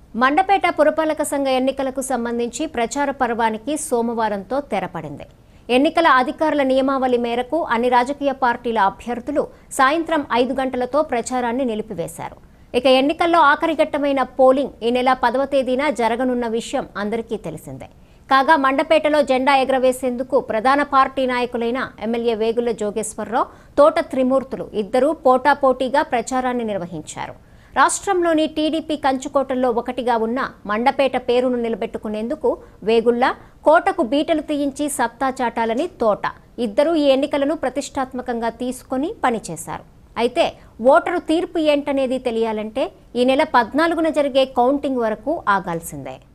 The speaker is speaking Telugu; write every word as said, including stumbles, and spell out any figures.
మండపేట పురపాలక సంఘ ఎన్నికలకు సంబంధించి ప్రచార పర్వానికి సోమవారంతో తెరపడింది. ఎన్నికల అధికారుల నియమావళి మేరకు అన్ని రాజకీయ పార్టీల అభ్యర్థులు సాయంత్రం ఐదు గంటలతో ప్రచారాన్ని నిలిపివేశారు. ఇక ఎన్నికల్లో ఆఖరి ఘట్టమైన పోలింగ్ ఈ నెల పదవ తేదీన జరగనున్న విషయం అందరికీ తెలిసిందే. కాగా మండపేటలో జెండా ఎగరవేసేందుకు ప్రధాన పార్టీ నాయకులైన ఎమ్మెల్యే వేగుల జోగేశ్వరరావు, తోట త్రిమూర్తులు ఇద్దరూ పోటాపోటీగా ప్రచారాన్ని నిర్వహించారు. రాష్ట్రంలోని టీడీపీ కంచుకోటల్లో ఒకటిగా ఉన్న మండపేట పేరును నిలబెట్టుకునేందుకు వేగుళ్ల కోటకు బీటలు తీయించి సత్తా చాటాలని తోట ఇద్దరూ ఈ ఎన్నికలను ప్రతిష్టాత్మకంగా తీసుకొని పనిచేశారు. అయితే ఓటరు తీర్పు ఏంటనేది తెలియాలంటే ఈ నెల పద్నాలుగున జరిగే కౌంటింగ్ వరకు ఆగాల్సిందే.